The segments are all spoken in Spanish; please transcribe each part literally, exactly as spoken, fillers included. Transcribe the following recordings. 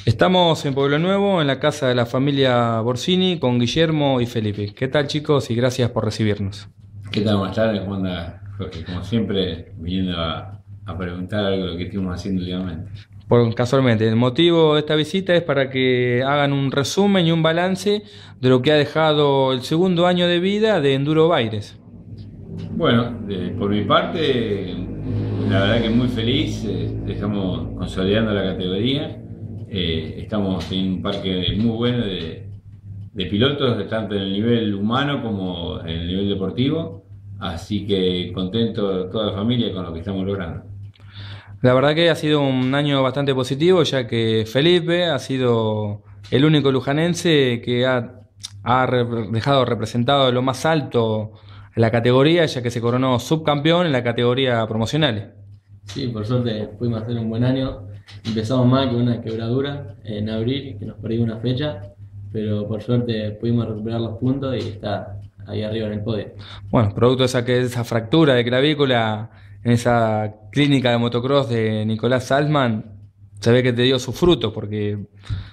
Estamos en Pueblo Nuevo, en la casa de la familia Borsini, con Guillermo y Felipe. ¿Qué tal, chicos? Y gracias por recibirnos. ¿Qué tal? Buenas tardes, ¿cómo anda Jorge? Como siempre, viniendo a, a preguntar algo de lo que estuvimos haciendo últimamente. Por, casualmente, el motivo de esta visita es para que hagan un resumen y un balance de lo que ha dejado el segundo año de vida de Enduro Baires. Bueno, de- por mi parte, la verdad que muy feliz, eh, estamos consolidando la categoría, eh, estamos en un parque muy bueno de, de pilotos, tanto en el nivel humano como en el nivel deportivo, así que contento toda la familia con lo que estamos logrando. La verdad que ha sido un año bastante positivo, ya que Felipe ha sido el único lujanense que ha, ha re- dejado representado lo más alto en la categoría, ya que se coronó subcampeón en la categoría promocional. Sí, por suerte pudimos hacer un buen año. Empezamos mal con una quebradura en abril, que nos perdimos una fecha, pero por suerte pudimos recuperar los puntos y está ahí arriba en el podio. Bueno, producto de esa, que esa fractura de clavícula en esa clínica de motocross de Nicolás Salzman, se ve que te dio sus frutos porque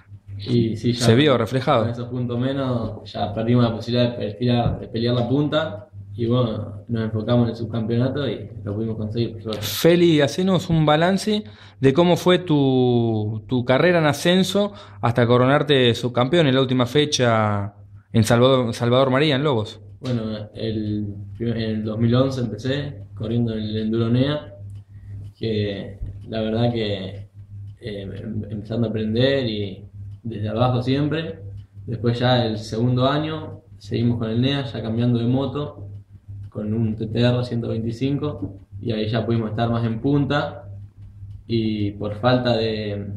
Y sí, se ya vio con, con reflejado. esos puntos menos, ya perdimos la posibilidad de pelear, de pelear la punta y bueno, nos enfocamos en el subcampeonato y lo pudimos conseguir, por suerte. Feli, hacenos un balance de cómo fue tu, tu carrera en ascenso hasta coronarte subcampeón en la última fecha en Salvador, Salvador María, en Lobos. Bueno, el, en el dos mil once empecé corriendo en el Enduro NEA, que la verdad que eh, em- empezando a aprender y desde abajo siempre. Después ya el segundo año seguimos con el NEA, ya cambiando de moto, con un T T R ciento veinticinco y ahí ya pudimos estar más en punta y por falta de,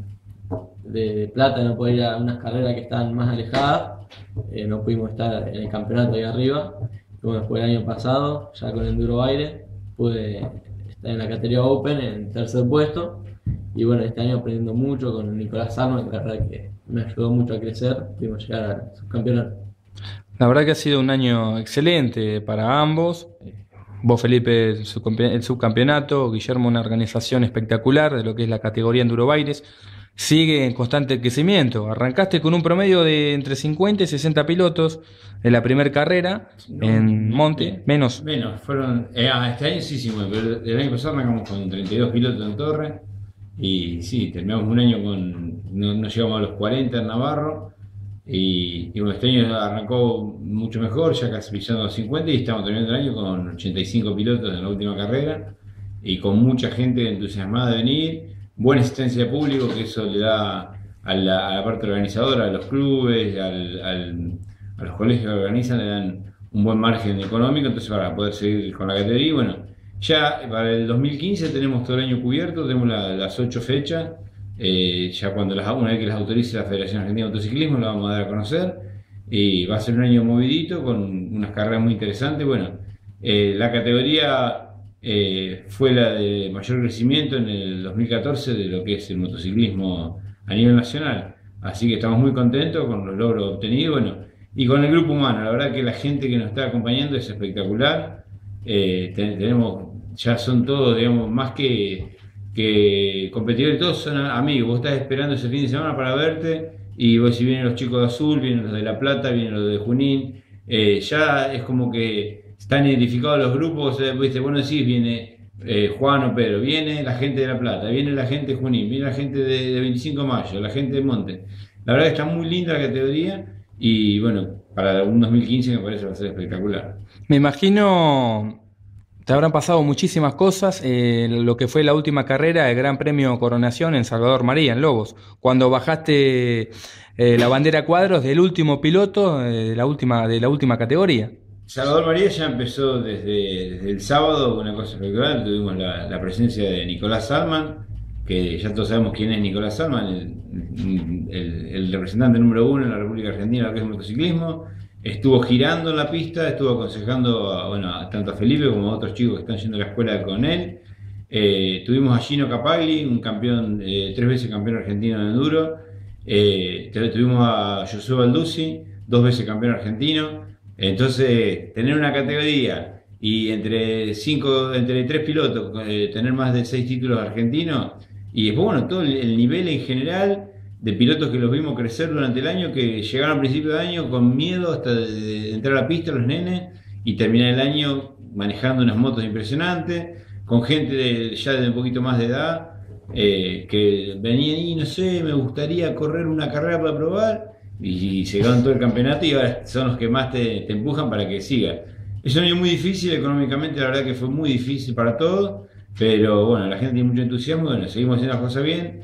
de, de plata no poder ir a unas carreras que estaban más alejadas, eh, no pudimos estar en el campeonato ahí arriba. Y bueno, después el año pasado, ya con Enduro Aire, pude estar en la categoría Open en tercer puesto. Y bueno, este año aprendiendo mucho con Nicolás Salma, que la verdad que me ayudó mucho a crecer, pudimos llegar al subcampeonato. La verdad que ha sido un año excelente para ambos. Vos, Felipe, el subcampe- el subcampeonato, Guillermo, una organización espectacular de lo que es la categoría Enduro Baires. Sigue en constante crecimiento. Arrancaste con un promedio de entre cincuenta y sesenta pilotos en la primera carrera No, en me- Monte, me- menos. menos, fueron, eh, ah, este año sí hicimos, pero el año pasado arrancamos con treinta y dos pilotos en Torre y sí, terminamos un año con, no, no llegamos a los cuarenta en Navarro y, y bueno, este año arrancó mucho mejor, ya casi pisando los cincuenta y estamos terminando el año con ochenta y cinco pilotos en la última carrera y con mucha gente entusiasmada de venir, buena asistencia de público, que eso le da a la, a la parte organizadora, a los clubes, al, al a los colegios que organizan le dan un buen margen económico, entonces para poder seguir con la categoría. Y bueno, ya para el dos mil quince tenemos todo el año cubierto, tenemos la- las ocho fechas, eh, ya cuando las, una vez que las autorice la Federación Argentina de Motociclismo, la vamos a dar a conocer, y va a ser un año movidito, con unas carreras muy interesantes. Bueno, eh, la categoría eh, fue la de mayor crecimiento en el dos mil catorce de lo que es el motociclismo a nivel nacional, así que estamos muy contentos con los logros obtenidos. Bueno, y con el grupo humano, la verdad que la gente que nos está acompañando es espectacular. Eh, te- tenemos, ya son todos, digamos, más que, que competidores, todos son amigos. Vos estás esperando ese fin de semana para verte y vos, si vienen los chicos de Azul, vienen los de La Plata, vienen los de Junín, eh, ya es como que están identificados los grupos. Eh, viste, vos no decís, viene eh, Juan o Pedro, viene la gente de La Plata, viene la gente de Junín, viene la gente de, de veinticinco de mayo, la gente de Monte. La verdad que está muy linda la categoría. Y bueno, para un dos mil quince me parece que va a ser espectacular. Me imagino, te habrán pasado muchísimas cosas. Eh, lo que fue la última carrera, el Gran Premio Coronación en Salvador María, en Lobos, cuando bajaste eh, la bandera a cuadros del último piloto eh, de la última, de la última categoría. Salvador María ya empezó desde, desde el sábado, una cosa espectacular. Tuvimos la, la presencia de Nicolás Salman, que ya todos sabemos quién es Nicolás Salman, el, el- el representante número uno en la República Argentina de lo que es el motociclismo. Estuvo girando en la pista, estuvo aconsejando a, bueno, a- tanto a Felipe como a otros chicos que están yendo a la escuela con él. Eh, tuvimos a Gino Capagli, un campeón, eh, tres veces campeón argentino de enduro. Eh, tuvimos a Josué Balduzzi, dos veces campeón argentino. Entonces, tener una categoría y entre cinco, entre tres pilotos, eh, tener más de seis títulos argentinos, y después, bueno, todo el, el nivel en general de pilotos que los vimos crecer durante el año, que llegaron al principio de año con miedo hasta de, de entrar a la pista los nenes y terminar el año manejando unas motos impresionantes, con gente de, ya de un poquito más de edad, eh, que venía y no sé, me gustaría correr una carrera para probar, y, y se ganaron todo el campeonato y ahora son los que más te, te empujan para que sigas. Es un año muy difícil económicamente, la verdad que fue muy difícil para todos, pero bueno, la gente tiene mucho entusiasmo, bueno, seguimos haciendo las cosas bien,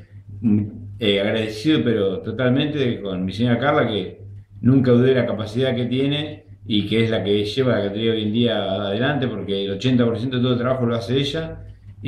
eh, agradecido pero totalmente con mi señora Carla, que nunca dudé de la capacidad que tiene y que es la que lleva la categoría hoy en día adelante, porque el ochenta por ciento de todo el trabajo lo hace ella,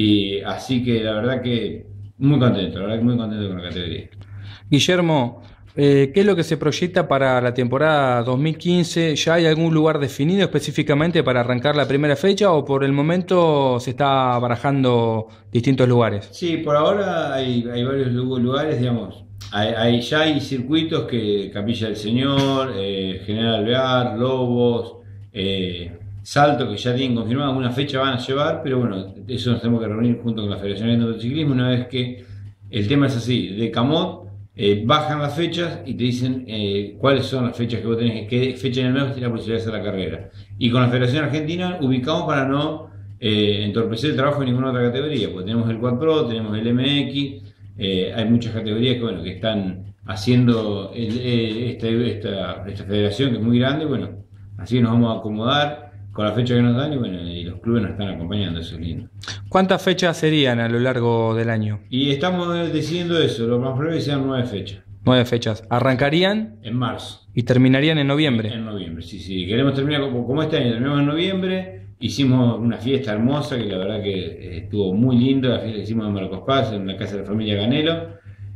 y así que la verdad que muy contento, la verdad que muy contento con la categoría. Guillermo, eh, ¿qué es lo que se proyecta para la temporada dos mil quince? ¿Ya hay algún lugar definido específicamente para arrancar la primera fecha o por el momento se está barajando distintos lugares? Sí, por ahora hay, hay varios lugares, digamos, hay, hay, ya hay circuitos que Capilla del Señor, eh, General Alvear, Lobos, eh, Salto, que ya tienen confirmado alguna fecha van a llevar, pero bueno, eso nos tenemos que reunir junto con la Federación de Motociclismo una vez que el tema es así, de Camot eh, bajan las fechas y te dicen eh, cuáles son las fechas que vos tenés, qué fecha en el mes tenés la posibilidad de hacer la carrera. Y con la Federación Argentina ubicamos para no eh, entorpecer el trabajo en ninguna otra categoría, porque tenemos el Quad Pro, tenemos el M X, eh, hay muchas categorías que, bueno, que están haciendo el, el, esta, esta, esta federación que es muy grande, bueno, así nos vamos a acomodar con la fecha que nos dan y bueno, y los clubes nos están acompañando, eso es lindo. ¿Cuántas fechas serían a lo largo del año? Y estamos decidiendo eso, lo más probable es que sean nueve fechas. Nueve fechas. ¿Arrancarían? En marzo. ¿Y terminarían en noviembre? En noviembre, sí, sí. Queremos terminar como, como este año, terminamos en noviembre, hicimos una fiesta hermosa que la verdad que eh, estuvo muy linda, la fiesta que hicimos en Marcos Paz, en la casa de la familia Ganelo.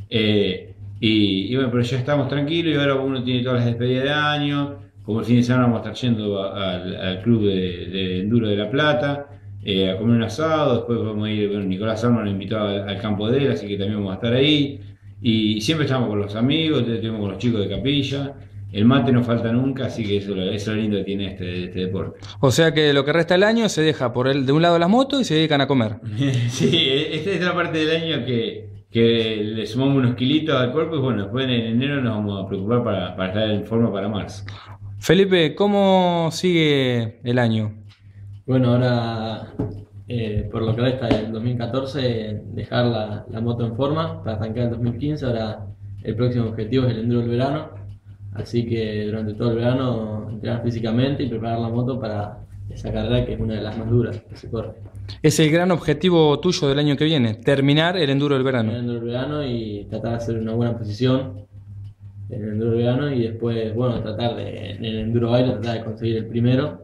Eh, y, y bueno, pero ya estamos tranquilos y ahora uno tiene todas las despedidas de año. Como el fin de semana vamos a estar yendo a, a, al club de, de Enduro de La Plata, eh, a comer un asado, después vamos a ir, bueno, Nicolás Arman nos invitó al, al campo de él, así que también vamos a estar ahí. Y siempre estamos con los amigos, estuvimos con los chicos de Capilla, el mate no falta nunca, así que eso, eso es lo lindo que tiene este, este deporte. O sea que lo que resta del año se deja por el, de un lado las motos y se dedican a comer. Sí, esta es la parte del año que, que le sumamos unos kilitos al cuerpo y bueno, después en enero nos vamos a preocupar para, para estar en forma para marzo. Felipe, ¿cómo sigue el año? Bueno, ahora eh, por lo que resta del dos mil catorce, dejar la, la moto en forma para arrancar el dos mil quince. Ahora el próximo objetivo es el enduro del verano, así que durante todo el verano entrenar físicamente y preparar la moto para esa carrera que es una de las más duras que se corre. Es el gran objetivo tuyo del año que viene, terminar el enduro del verano. El enduro del verano y tratar de hacer una buena posición en el enduro del verano y después, bueno, tratar de, en el enduro baile, tratar de conseguir el primero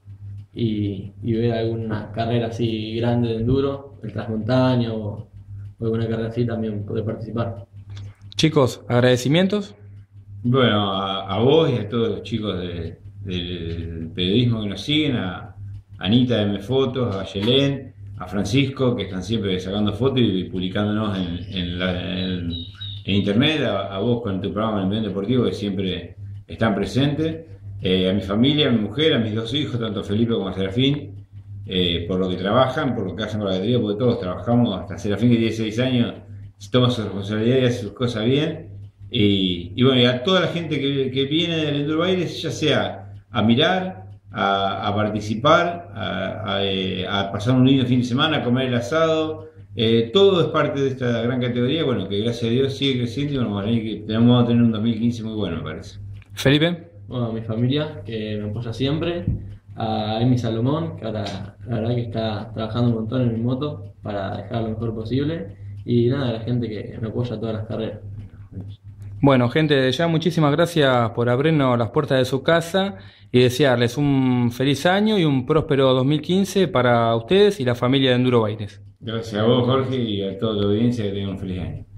y, y ver alguna carrera así grande de enduro, el transmontaña o, o alguna carrera así también poder participar. Chicos, agradecimientos. Bueno, a, a vos y a todos los chicos de, de, del periodismo que nos siguen, a Anita de M Fotos, a Yelén, a Francisco, que están siempre sacando fotos y publicándonos en, en, la, en, en internet, a, a vos con tu programa en el medio deportivo que siempre están presentes, eh, a mi familia, a mi mujer, a mis dos hijos, tanto Felipe como a Serafín, eh, por lo que trabajan, por lo que hacen con la batería, porque todos trabajamos, hasta Serafín que tiene dieciséis años, toma su responsabilidad y hace sus cosas bien. Y, y bueno, y a toda la gente que, que viene del Enduro Baires, ya sea a mirar, a, a participar, a, a, a pasar un lindo fin de semana, a comer el asado, eh, todo es parte de esta gran categoría, bueno, que gracias a Dios sigue creciendo y bueno, vamos a tener, que, vamos a tener un dos mil quince muy bueno, me parece. Felipe. Bueno, a mi familia, que me apoya siempre, a Emi Salomón, que ahora la verdad que está trabajando un montón en mi moto para dejar lo mejor posible, y nada, a la gente que me apoya todas las carreras. Bueno, gente, ya muchísimas gracias por abrirnos las puertas de su casa y desearles un feliz año y un próspero dos mil quince para ustedes y la familia de Enduro Baires. Gracias a vos, Jorge, y a toda la audiencia, que tengan un feliz año.